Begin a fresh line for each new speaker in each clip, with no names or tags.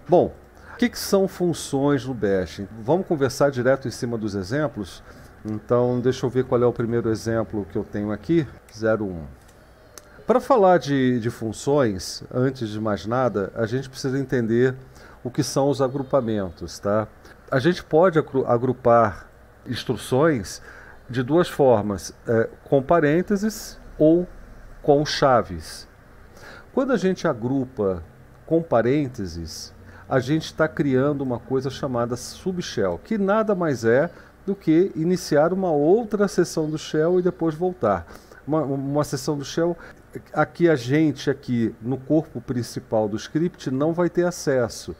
Bom, o que são funções no Bash? Vamos conversar direto em cima dos exemplos? Então, deixa eu ver qual é o primeiro exemplo que eu tenho aqui, 01. Para falar de funções, antes de mais nada, a gente precisa entender o que são os agrupamentos, tá? A gente pode agrupar instruções de duas formas, com parênteses ou com chaves. Quando a gente agrupa com parênteses, a gente está criando uma coisa chamada subshell, que nada mais é do que iniciar uma outra seção do shell e depois voltar. Uma seção do shell aqui a gente aqui no corpo principal do script não vai ter acesso,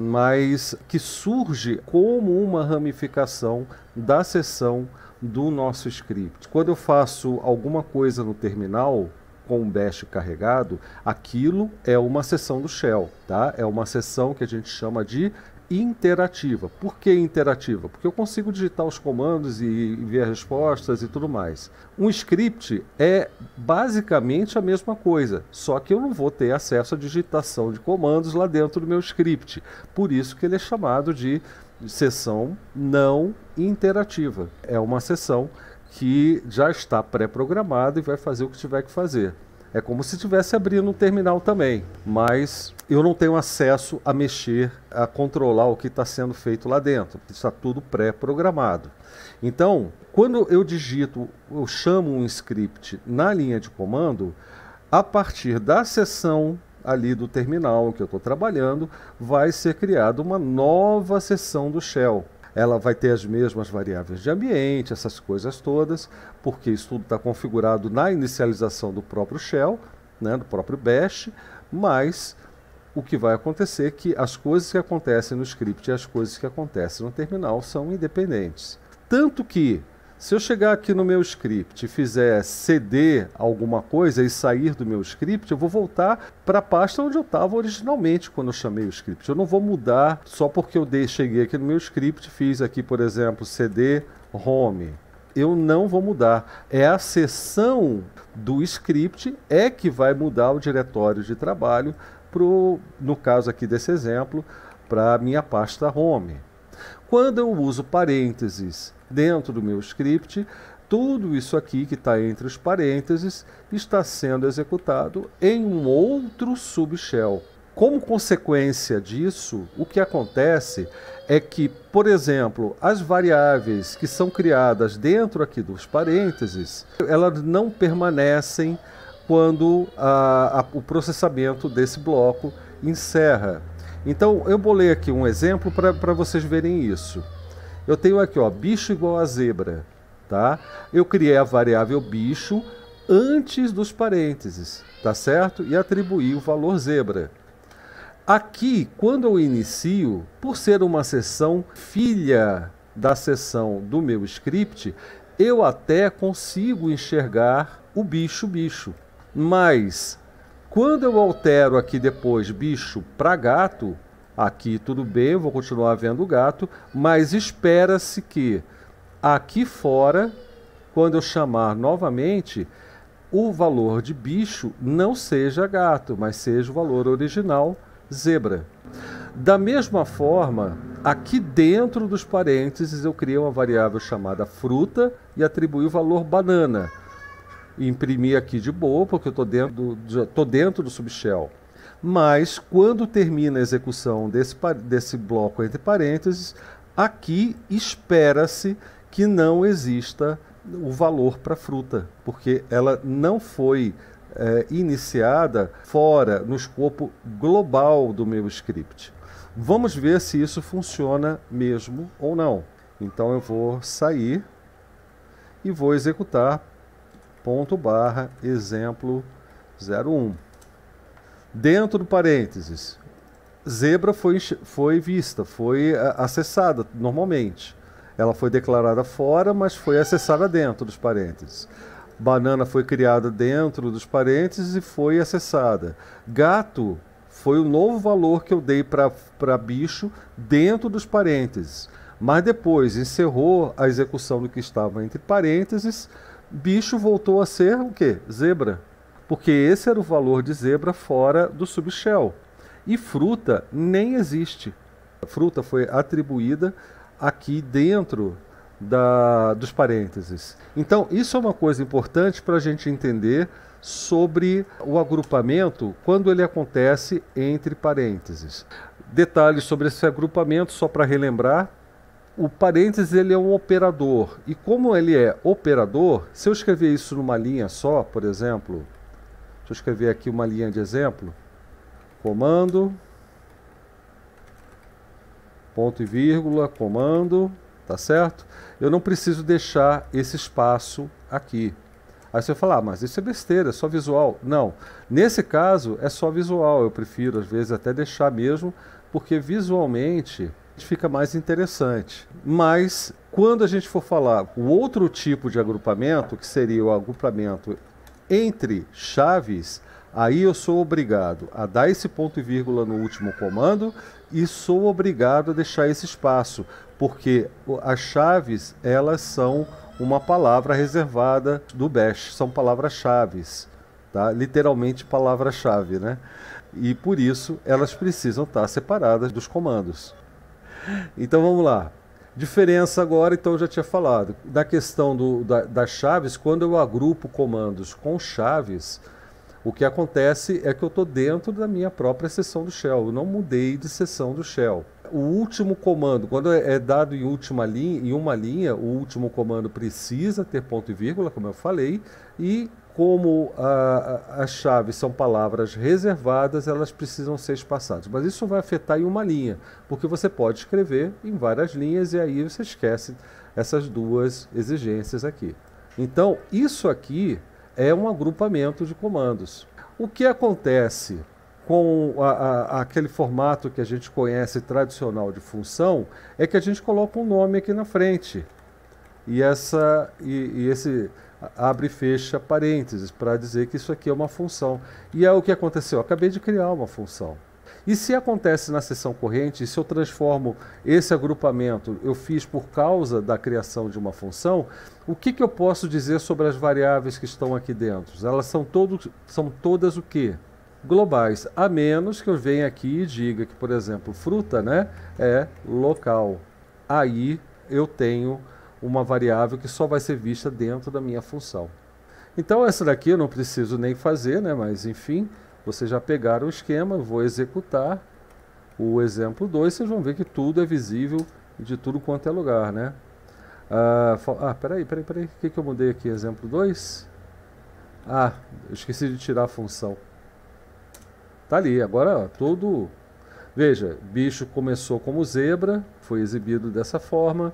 mas que surge como uma ramificação da seção do nosso script. Quando eu faço alguma coisa no terminal com o bash carregado, aquilo é uma seção do shell, tá? É uma seção que a gente chama de interativa. Por que interativa? Porque eu consigo digitar os comandos e ver respostas e tudo mais. Um script é basicamente a mesma coisa, só que eu não vou ter acesso à digitação de comandos lá dentro do meu script. Por isso que ele é chamado de seção não interativa. É uma seção que já está pré-programado e vai fazer o que tiver que fazer. É como se estivesse abrindo um terminal também, mas eu não tenho acesso a mexer, a controlar o que está sendo feito lá dentro. Está tudo pré-programado. Então, quando eu digito, eu chamo um script na linha de comando, a partir da seção ali do terminal que eu estou trabalhando, vai ser criada uma nova seção do shell. Ela vai ter as mesmas variáveis de ambiente, essas coisas todas, porque isso tudo está configurado na inicialização do próprio shell, né, do próprio bash, mas o que vai acontecer é que as coisas que acontecem no script e as coisas que acontecem no terminal são independentes. Tanto que, se eu chegar aqui no meu script e fizer cd alguma coisa e sair do meu script, eu vou voltar para a pasta onde eu estava originalmente quando eu chamei o script. Eu não vou mudar só porque eu cheguei aqui no meu script, fiz aqui, por exemplo, cd home. Eu não vou mudar. É a seção do script que vai mudar o diretório de trabalho, no caso aqui desse exemplo, para a minha pasta home. Quando eu uso parênteses dentro do meu script, tudo isso aqui que está entre os parênteses está sendo executado em um outro subshell. Como consequência disso, o que acontece é que, por exemplo, as variáveis que são criadas dentro aqui dos parênteses, elas não permanecem quando o processamento desse bloco encerra. Então, eu bolei aqui um exemplo para vocês verem isso. Eu tenho aqui, ó, bicho igual a zebra, tá? Eu criei a variável bicho antes dos parênteses, tá certo? E atribuí o valor zebra. Aqui, quando eu inicio, por ser uma seção filha da seção do meu script, eu até consigo enxergar o bicho. Mas, quando eu altero aqui depois bicho para gato, aqui tudo bem, eu vou continuar vendo o gato, mas espera-se que aqui fora, quando eu chamar novamente, o valor de bicho não seja gato, mas seja o valor original zebra. Da mesma forma, aqui dentro dos parênteses eu criei uma variável chamada fruta e atribuí o valor banana. Imprimi aqui de boa, porque eu estou dentro do subshell. Mas, quando termina a execução desse bloco entre parênteses, aqui espera-se que não exista o valor para fruta, porque ela não foi iniciada fora, no escopo global do meu script. Vamos ver se isso funciona mesmo ou não. Então eu vou sair e vou executar exemplo 01. Dentro do parênteses, zebra foi vista, foi acessada normalmente. Ela foi declarada fora, mas foi acessada dentro dos parênteses. Banana foi criada dentro dos parênteses e foi acessada. Gato foi o novo valor que eu dei para bicho dentro dos parênteses. Mas depois encerrou a execução do que estava entre parênteses, bicho voltou a ser o quê? Zebra. Porque esse era o valor de zebra fora do subshell. E fruta nem existe. A fruta foi atribuída aqui dentro dos parênteses. Então, isso é uma coisa importante para a gente entender sobre o agrupamento quando ele acontece entre parênteses. Detalhes sobre esse agrupamento, só para relembrar. O parênteses ele é um operador. E como ele é operador, se eu escrever isso numa linha só, por exemplo, deixa eu escrever aqui uma linha de exemplo. Comando, ponto e vírgula, comando, tá certo? Eu não preciso deixar esse espaço aqui. Aí você vai falar, mas isso é besteira, é só visual. Não, nesse caso é só visual, eu prefiro às vezes até deixar mesmo, porque visualmente fica mais interessante. Mas quando a gente for falar o outro tipo de agrupamento, que seria o agrupamento entre chaves, aí eu sou obrigado a dar esse ponto e vírgula no último comando e sou obrigado a deixar esse espaço, porque as chaves, elas são uma palavra reservada do Bash, são palavras-chave, tá? Literalmente palavra-chave, né? E por isso elas precisam estar separadas dos comandos. Então vamos lá. Diferença agora, então eu já tinha falado. Da questão das chaves, quando eu agrupo comandos com chaves, o que acontece é que eu estou dentro da minha própria seção do shell. Eu não mudei de seção do shell. O último comando, quando é dado em uma linha, o último comando precisa ter ponto e vírgula, como eu falei, e como as chaves são palavras reservadas, elas precisam ser espaçadas. Mas isso vai afetar em uma linha, porque você pode escrever em várias linhas e aí você esquece essas duas exigências aqui. Então, isso aqui é um agrupamento de comandos. O que acontece com aquele formato que a gente conhece tradicional de função é que a gente coloca um nome aqui na frente. E esse abre e fecha parênteses para dizer que isso aqui é uma função. E é o que aconteceu. Eu acabei de criar uma função. E se acontece na seção corrente, e se eu transformo esse agrupamento, eu fiz por causa da criação de uma função, o que eu posso dizer sobre as variáveis que estão aqui dentro? Elas são todas o quê? Globais, a menos que eu venha aqui e diga que, por exemplo, fruta, né, é local. Aí eu tenho uma variável que só vai ser vista dentro da minha função. Então essa daqui eu não preciso nem fazer, né, mas enfim, vocês já pegaram o esquema, eu vou executar o exemplo 2, vocês vão ver que tudo é visível de tudo quanto é lugar, né? Peraí, o que eu mudei aqui? Exemplo 2? Eu esqueci de tirar a função. Tá ali, agora tudo... Veja, bicho começou como zebra, foi exibido dessa forma.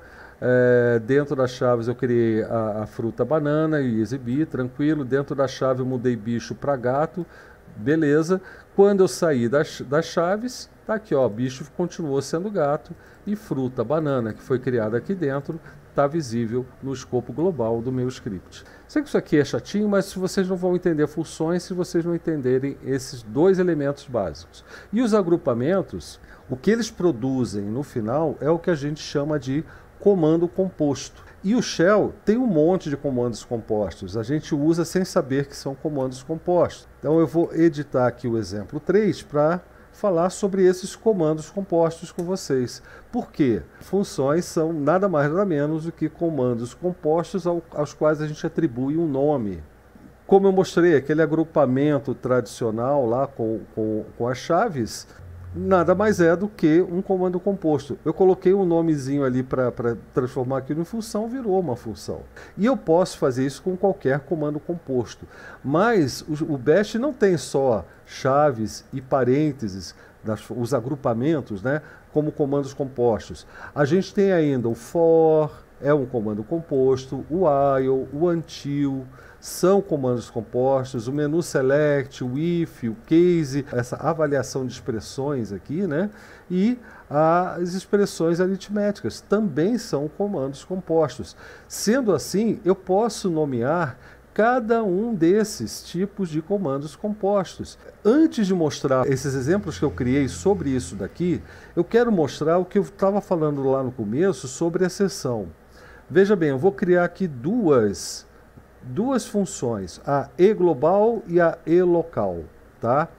Dentro das chaves eu criei a fruta banana e exibi, tranquilo. Dentro da chave eu mudei bicho para gato, beleza. Quando eu saí das chaves, tá aqui, ó, bicho continuou sendo gato e fruta banana, que foi criada aqui dentro, está visível no escopo global do meu script. Sei que isso aqui é chatinho, mas vocês não vão entender funções se vocês não entenderem esses dois elementos básicos. E os agrupamentos, o que eles produzem no final é o que a gente chama de comando composto. E o shell tem um monte de comandos compostos. A gente usa sem saber que são comandos compostos. Então eu vou editar aqui o exemplo 3 para falar sobre esses comandos compostos com vocês. Por quê? Funções são nada mais nada menos do que comandos compostos aos quais a gente atribui um nome. Como eu mostrei, aquele agrupamento tradicional lá com as chaves, nada mais é do que um comando composto. Eu coloquei um nomezinho ali para transformar aquilo em função, virou uma função. E eu posso fazer isso com qualquer comando composto. Mas o Bash não tem só chaves e parênteses, os agrupamentos, né, como comandos compostos. A gente tem ainda o for, é um comando composto, o while, o until, são comandos compostos, o menu select, o if, o case, essa avaliação de expressões aqui, né? E as expressões aritméticas também são comandos compostos. Sendo assim, eu posso nomear cada um desses tipos de comandos compostos. Antes de mostrar esses exemplos que eu criei sobre isso daqui, eu quero mostrar o que eu estava falando lá no começo sobre a seção. Veja bem, eu vou criar aqui duas funções, a eGlobal e a eLocal, tá?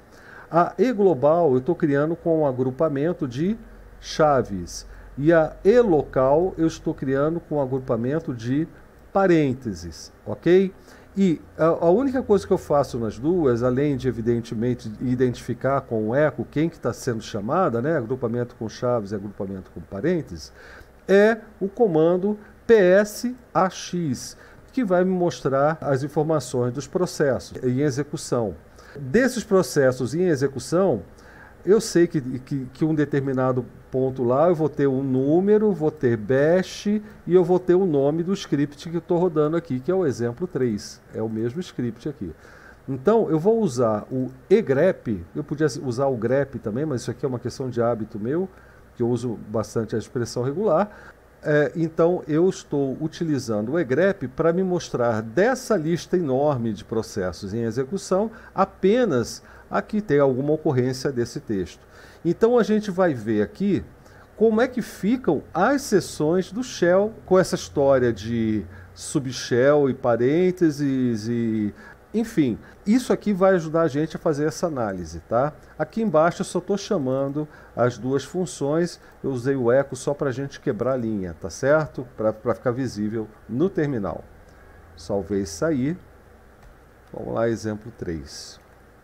A E global eu estou criando com um agrupamento de chaves. E a E local eu estou criando com um agrupamento de parênteses, ok? E a única coisa que eu faço nas duas, além de, evidentemente, identificar com o eco quem que está sendo chamada, né, agrupamento com chaves e agrupamento com parênteses, é o comando PSAX, que vai me mostrar as informações dos processos em execução. Desses processos em execução, eu sei que um determinado ponto lá eu vou ter um número, vou ter bash e eu vou ter o nome do script que eu estou rodando aqui, que é o exemplo 3. É o mesmo script aqui. Então, eu vou usar o egrep, eu podia usar o grep também, mas isso aqui é uma questão de hábito meu, que eu uso bastante a expressão regular. Então, eu estou utilizando o egrep para me mostrar dessa lista enorme de processos em execução apenas a que tem alguma ocorrência desse texto. Então, a gente vai ver aqui como é que ficam as seções do shell com essa história de subshell e parênteses e... Enfim, isso aqui vai ajudar a gente a fazer essa análise, tá? Aqui embaixo eu só estou chamando as duas funções, eu usei o eco só para a gente quebrar a linha, tá certo? Para ficar visível no terminal. Salvei e sair. Vamos lá, exemplo 3.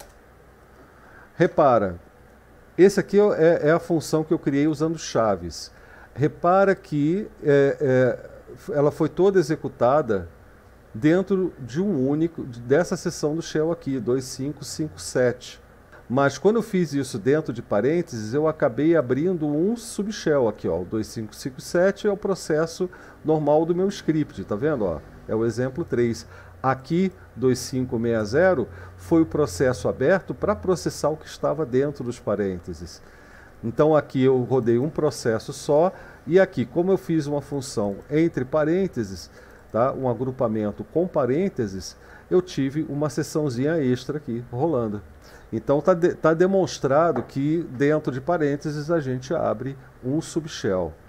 Repara, esse aqui é a função que eu criei usando chaves. Repara que ela foi toda executada dentro de dessa seção do shell aqui, 2557. Mas quando eu fiz isso dentro de parênteses, eu acabei abrindo um subshell aqui, ó, o 2557 é o processo normal do meu script, tá vendo? Ó, é o exemplo 3. Aqui, 2560, foi o processo aberto para processar o que estava dentro dos parênteses. Então aqui eu rodei um processo só, e aqui, como eu fiz uma função entre parênteses, tá? Um agrupamento com parênteses, eu tive uma seçãozinha extra aqui rolando. Então tá demonstrado que dentro de parênteses a gente abre um subshell.